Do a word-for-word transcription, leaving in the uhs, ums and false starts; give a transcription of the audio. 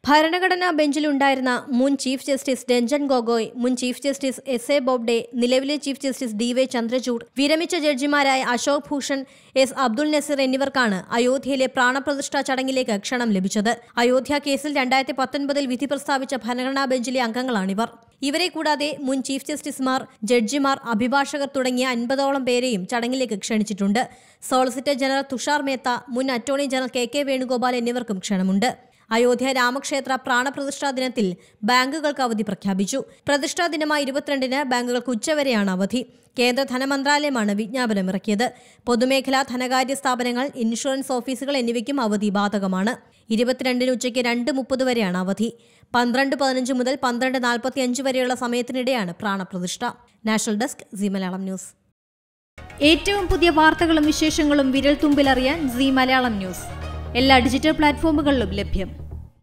ഭരണഘടനാ ബെഞ്ചിലുണ്ടായിരുന്ന മുൻ chief justice Ranjan Gogoi, മുൻ chief justice S A Bobde, നിലവിലെ chief justice D Y Chandrachud, വിരമിച്ച ജഡ്ജിമാരായ അശോക് ഭൂഷൺ, എസ് അബ്ദുൽ നസീർ എന്നിവർക്കാണ് അയോധ്യയിലെ പ്രാണപ്രതിഷ്ഠാ ചടങ്ങിലേക്ക് ക്ഷണം ലഭിച്ചത്. അയോധ്യ കേസിൽ രണ്ടായിരത്തി പത്തൊൻപതിൽ വിധി പ്രസ്താവിച്ച ഭരണഘടനാ ബെഞ്ചിലെ അംഗങ്ങളാണിവർ. ഇവരെ കൂടാതെ മുൻ ചീഫ് ജസ്റ്റിസുമാർ, ജഡ്ജിമാർ, അഭിഭാഷകർ തുടങ്ങിയ അൻപതോളം പേരെയും ചടങ്ങിലേക്ക് ക്ഷണിച്ചിട്ടുണ്ട്. സോളിസിറ്റർ ജനറൽ തുഷാർ മേത്ത, മുൻ attorney general K K Venugopal എന്നിവർക്കും ക്ഷണമുണ്ട്. അയോധ്യ രാമക്ഷേത്ര പ്രാണപ്രതിഷ്ഠാ ദിനത്തിൽ ബാങ്കുകൾക്ക് അവധി പ്രഖ്യാപിച്ചു. പ്രതിഷ്ഠാ ദിനമായ ഇരുപത്തിരണ്ടിന് ബാങ്കുകൾക്ക് ഉച്ചവരെയാണ് അവധി. കേന്ദ്ര ധനമന്ത്രാലയമാണ് വിജ്ഞാപനം ഇറക്കിയത്. പൊതുമേഖലാ ധനകാര്യ സ്ഥാപനങ്ങൾ, ഇൻഷുറൻസ് ഓഫീസുകൾ എന്നിവയ്ക്കും അവധി ബാധകമാണ്. ഇരുപത്തിരണ്ടിന് ഉച്ചയ്ക്ക് രണ്ട് മുപ്പത് വരെയാണ് അവധി. പന്ത്രണ്ട് പതിനഞ്ച് മുതൽ പന്ത്രണ്ട് നാൽപ്പത്തി അഞ്ച് വരെയുള്ള സമയത്തിനിടെയാണ് പ്രാണപ്രതിഷ്ഠ. National desk, C Malayalam news. ഏറ്റവും പുതിയ വാർത്തകളും വിശേഷങ്ങളും വിരൽ തുമ്പിലറിയാൻ സി മലയാളം ന്യൂസ് എല്ലാ ഡിജിറ്റൽ പ്ലാറ്റ്ഫോമുകളിലും ലഭ്യം.